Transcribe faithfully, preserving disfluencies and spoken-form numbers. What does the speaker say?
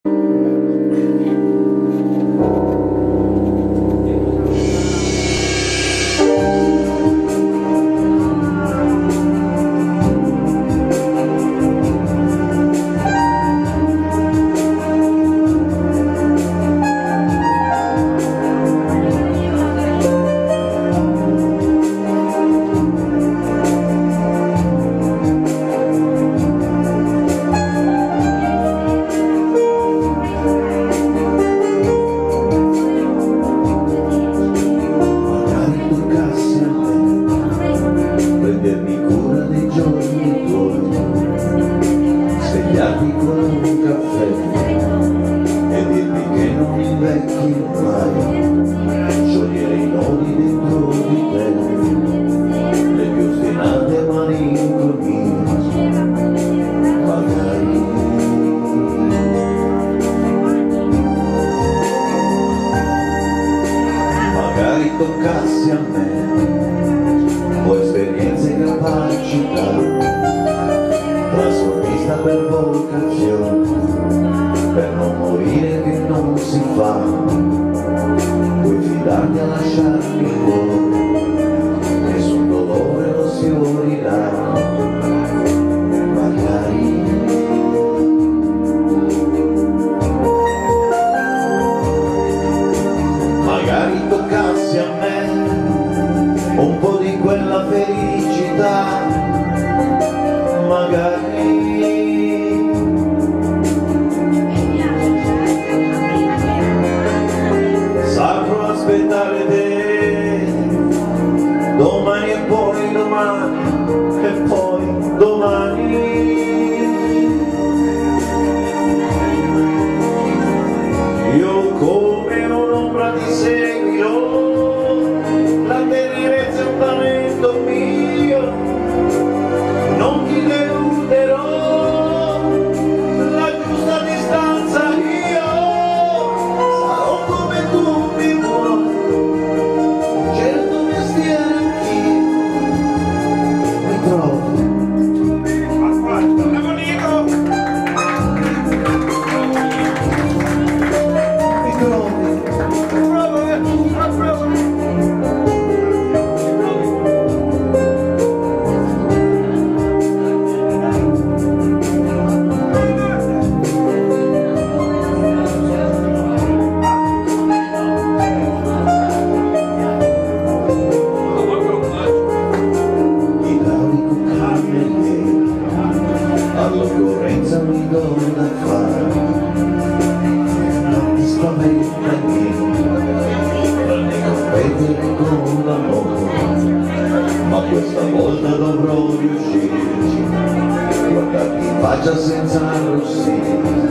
Svegliarmi con un caffè e dirmi che non invecchi mai, sciogliere i nodi dentro di te, le più ostinate malinconie, magari magari toccassi a me o esperienze e capacità, trasformista per vocazione, per non morire che non si fa, puoi fidarti a lasciarmi il cuore, nessun dolore lo sfiorirà, magari magari toccassi a me un po' di quella felicità, magari saprò aspettare te domani e poi domani e poi domani. Io come un'ombra ti seguirò, la tenerezza è un talento mio, non ti deluderò, la giusta distanza io sarò come tu mi vuoi, certo mestiere anch'io mi trovo. Mi trovi. All'occorrenza mi do da fare, non mi spaventa niente, tranne competere con l'amore, ma questa volta dovrò riuscirci, guardarti in faccia senza arrossire.